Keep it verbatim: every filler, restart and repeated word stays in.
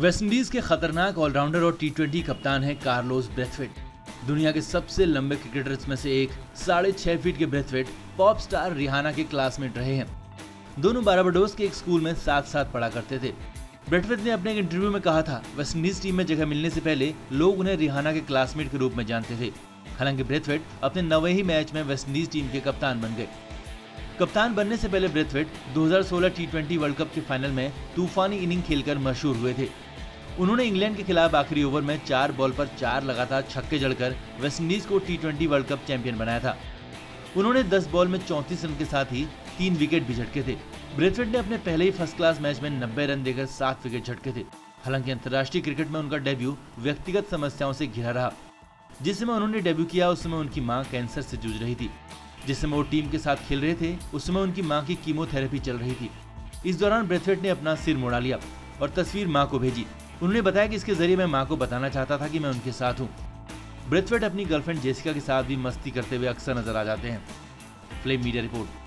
West Indies के खतरनाक allrounder और टी ट्वेंटी कप्तान हैं कार्लोस ब्रेथवेट। दुनिया के सबसे लंबे क्रिकेटर्स में से एक साढ़े छह फीट के ब्रेथवेट पॉप स्टार रिहाना के क्लासमेट रहे हैं। दोनों बारबाडोस के एक स्कूल में साथ साथ पढ़ा करते थे। ब्रेथवेट ने अपने एक इंटरव्यू में कहा था, वेस्टइंडीज टीम में जगह मिलने से पहले लोग उन्हें रिहाना के क्लासमेट के रूप में जानते थे। हालांकि ब्रेथवेट अपने नवे ही मैच में वेस्टइंडीज टीम के कप्तान बन गए। कप्तान बनने से पहले ब्रेथवेट दो हज़ार सोलह टी ट्वेंटी वर्ल्ड कप के फाइनल में तूफानी इनिंग खेलकर मशहूर हुए थे। उन्होंने इंग्लैंड के खिलाफ आखिरी ओवर में चार बॉल पर चार लगातार छक्के जड़कर वेस्टइंडीज को T twenty World Cup champion बनाया था। उन्होंने दस बॉल में चौंतीस रन के साथ ही तीन विकेट भी झटके थे। ब्रेथवेट ने अपने पहले ही फर्स्ट क्लास मैच में नब्बे रन देकर सात विकेट झटके थे। हालांकि अंतर्राष्ट्रीय क्रिकेट में उनका डेब्यू व्यक्तिगत समस्याओं से घिरा रहा। जिस समय उन्होंने डेब्यू किया उस समय उनकी मां कैंसर से जूझ रही थी। जिस समय वो टीम के साथ खेल रहे थे उस समय उनकी मां की कीमोथेरेपी चल रही थी। इस दौरान ब्रेथवेट ने अपना सिर मुड़ा लिया और तस्वीर मां को भेजी। उन्होंने बताया कि इसके जरिए मैं मां को बताना चाहता था कि मैं उनके साथ हूं। ब्रेथवेट अपनी गर्लफ्रेंड जेसिका के साथ भी मस्ती करते हुए अक्सर नजर आ जाते हैं। Flame media report.